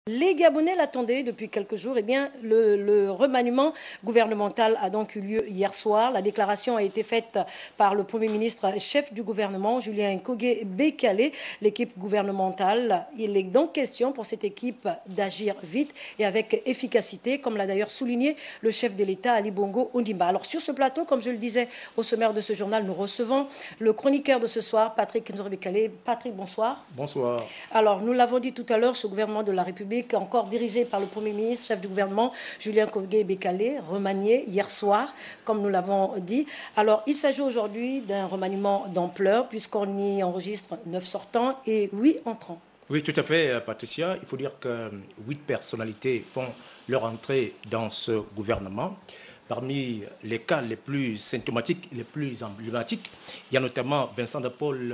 Les Gabonais l'attendaient depuis quelques jours. Eh bien, le remaniement gouvernemental a donc eu lieu hier soir. La déclaration a été faite par le Premier ministre, chef du gouvernement, Julien Nkogé Bekale, l'équipe gouvernementale. Il est donc question pour cette équipe d'agir vite et avec efficacité, comme l'a d'ailleurs souligné le chef de l'État, Ali Bongo Ondimba. Alors, sur ce plateau, comme je le disais au sommaire de ce journal, nous recevons le chroniqueur de ce soir, Patrick Nzori Bekale. Patrick, bonsoir. Bonsoir. Alors, nous l'avons dit tout à l'heure, ce gouvernement de la République, encore dirigé par le Premier ministre, chef du gouvernement, Julien Nkogé Bekale, remanié hier soir, comme nous l'avons dit. Alors, il s'agit aujourd'hui d'un remaniement d'ampleur, puisqu'on y enregistre 9 sortants et 8 entrants. Oui, tout à fait, Patricia. Il faut dire que 8 personnalités font leur entrée dans ce gouvernement. Parmi les cas les plus symptomatiques, les plus emblématiques, il y a notamment Vincent de Paul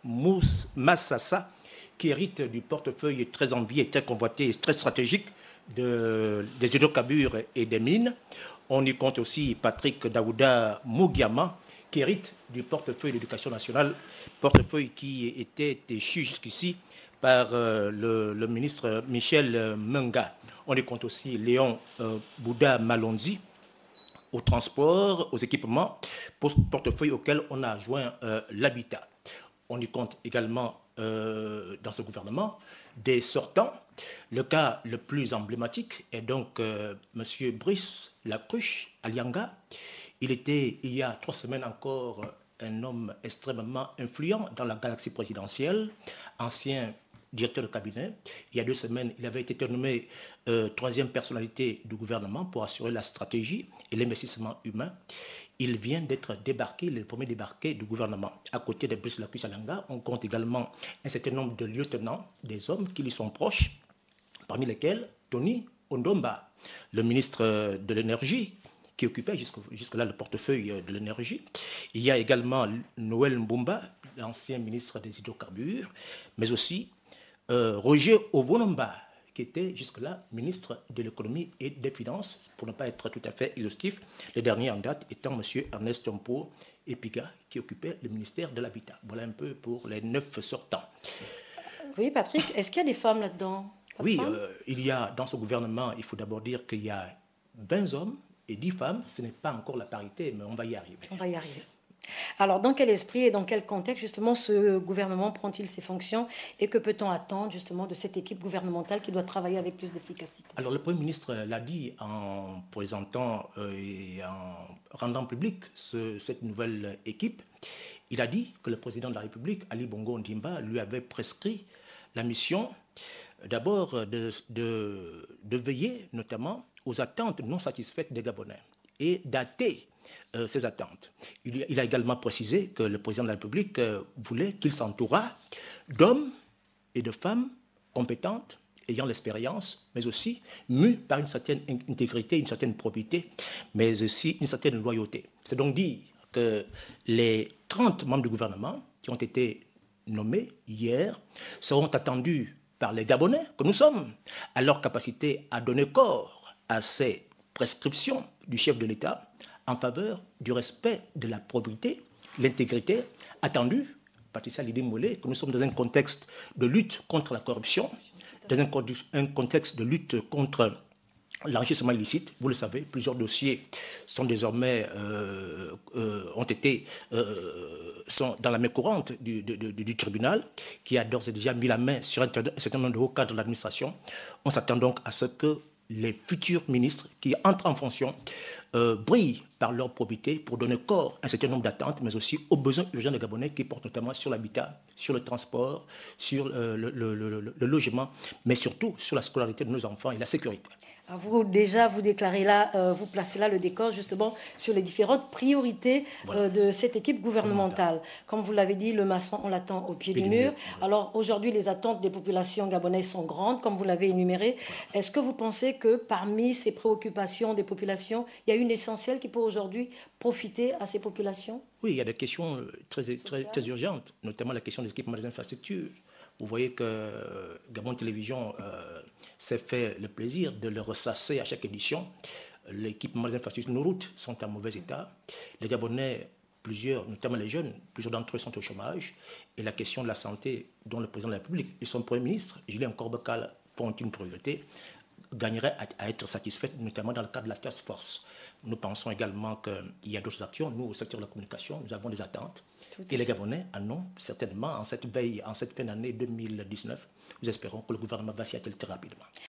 Massassa, qui hérite du portefeuille très envié, très convoité, très stratégique des hydrocarbures et des mines. On y compte aussi Patrick Daouda Mougiama, qui hérite du portefeuille de l'éducation nationale, portefeuille qui était échu jusqu'ici par le ministre Michel Menga. On y compte aussi Léon Bouddha Malonzi, au transport, aux équipements, portefeuille auquel on a joint l'habitat. On y compte également dans ce gouvernement des sortants. Le cas le plus emblématique est donc M. Brice Lacruche Alianga. Il était, il y a 3 semaines encore, un homme extrêmement influent dans la galaxie présidentielle, ancien directeur de cabinet. Il y a 2 semaines, il avait été nommé 3e personnalité du gouvernement pour assurer la stratégie et l'investissement humain. Il vient d'être débarqué, le premier débarqué du gouvernement. À côté de Brice Lacruche Alianga, on compte également un certain nombre de lieutenants, des hommes qui lui sont proches, parmi lesquels Tony Ondomba, le ministre de l'énergie, qui occupait jusque-là le portefeuille de l'énergie. Il y a également Noël Mbumba, l'ancien ministre des hydrocarbures, mais aussi Roger Ovonomba, qui était jusque-là ministre de l'économie et des finances, pour ne pas être tout à fait exhaustif, le dernier en date étant M. Ernest Mpo Epiga, qui occupait le ministère de l'Habitat. Voilà un peu pour les 9 sortants. Oui, Patrick, est-ce qu'il y a des femmes là-dedans? Oui, il y a dans ce gouvernement, il faut d'abord dire qu'il y a 20 hommes et 10 femmes. Ce n'est pas encore la parité, mais on va y arriver. On va y arriver. Alors, dans quel esprit et dans quel contexte, justement, ce gouvernement prend-il ses fonctions et que peut-on attendre, justement, de cette équipe gouvernementale qui doit travailler avec plus d'efficacité? Alors, le Premier ministre l'a dit en présentant et en rendant public cette nouvelle équipe. Il a dit que le président de la République, Ali Bongo Ondimba, lui avait prescrit la mission, d'abord, de veiller notamment aux attentes non satisfaites des Gabonais et dater ces attentes. Il a également précisé que le président de la République voulait qu'il s'entourât d'hommes et de femmes compétentes, ayant l'expérience, mais aussi mus par une certaine intégrité, une certaine probité, mais aussi une certaine loyauté. C'est donc dire que les 30 membres du gouvernement qui ont été nommés hier seront attendus par les Gabonais que nous sommes, à leur capacité à donner corps à ces prescriptions du chef de l'État en faveur du respect de la probité, l'intégrité attendue. Patricia Lidimolé, que nous sommes dans un contexte de lutte contre la corruption, dans un contexte de lutte contre l'enrichissement illicite. Vous le savez, plusieurs dossiers sont désormais sont dans la main courante du tribunal, qui a d'ores et déjà mis la main sur un certain nombre de hauts cadres de l'administration. On s'attend donc à ce que les futurs ministres qui entrent en fonction brillent par leur probité pour donner corps à un certain nombre d'attentes, mais aussi aux besoins urgents des Gabonais qui portent notamment sur l'habitat, sur le transport, sur le logement, mais surtout sur la scolarité de nos enfants et la sécurité. Vous, déjà, vous déclarez là, vous placez là le décor justement sur les différentes priorités de cette équipe gouvernementale. Comme vous l'avez dit, le maçon, on l'attend au pied du mur. Alors aujourd'hui, les attentes des populations gabonaises sont grandes, comme vous l'avez énuméré. Est-ce que vous pensez que parmi ces préoccupations des populations, il y a une essentielle qui peut aujourd'hui profiter à ces populations? Oui, il y a des questions très urgentes, notamment la question des équipements des infrastructures. Vous voyez que Gabon Télévision s'est fait le plaisir de le ressasser à chaque édition. L'équipement des infrastructures, nos routes sont en mauvais état. Les Gabonais, plusieurs, notamment les jeunes, plusieurs d'entre eux sont au chômage. Et la question de la santé, dont le président de la République et son Premier ministre, Julien Nkogé font une priorité, gagneraient à être satisfaites, notamment dans le cadre de la task force. Nous pensons également qu'il y a d'autres actions. Nous, au secteur de la communication, nous avons des attentes. Et les Gabonais en ont certainement en cette fin d'année 2019. Nous espérons que le gouvernement va s'y atteler très rapidement.